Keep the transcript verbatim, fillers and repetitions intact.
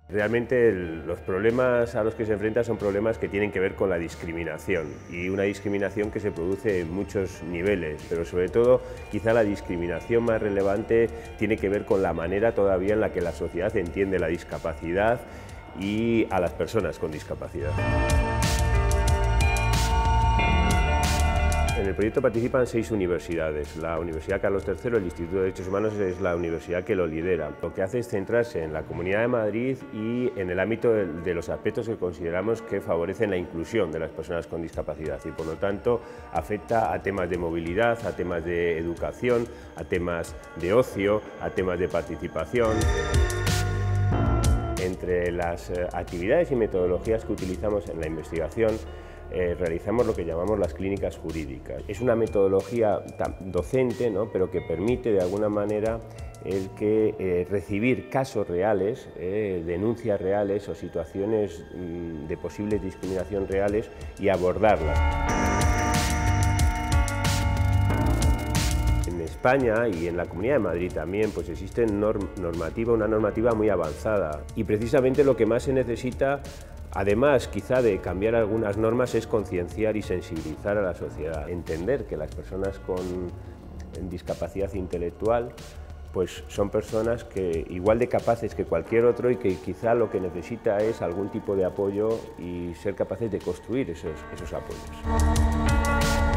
Realmente el, los problemas a los que se enfrenta son problemas que tienen que ver con la discriminación, y una discriminación que se produce en muchos niveles, pero sobre todo quizá la discriminación más relevante tiene que ver con la manera todavía en la que la sociedad entiende la discapacidad y a las personas con discapacidad. En el proyecto participan seis universidades. La Universidad Carlos tercero, el Instituto de Derechos Humanos, es la universidad que lo lidera. Lo que hace es centrarse en la Comunidad de Madrid y en el ámbito de, de los aspectos que consideramos que favorecen la inclusión de las personas con discapacidad, y por lo tanto afecta a temas de movilidad, a temas de educación, a temas de ocio, a temas de participación. Entre las actividades y metodologías que utilizamos en la investigación, Eh, realizamos lo que llamamos las clínicas jurídicas. Es una metodología docente, ¿no?, pero que permite de alguna manera el que eh, recibir casos reales, eh, denuncias reales o situaciones mm, de posible discriminación reales y abordarlas. En España y en la Comunidad de Madrid también pues existe norm normativa, una normativa muy avanzada, y precisamente lo que más se necesita, además quizá de cambiar algunas normas, es concienciar y sensibilizar a la sociedad, entender que las personas con discapacidad intelectual pues son personas que igual de capaces que cualquier otro, y que quizá lo que necesita es algún tipo de apoyo y ser capaces de construir esos, esos apoyos.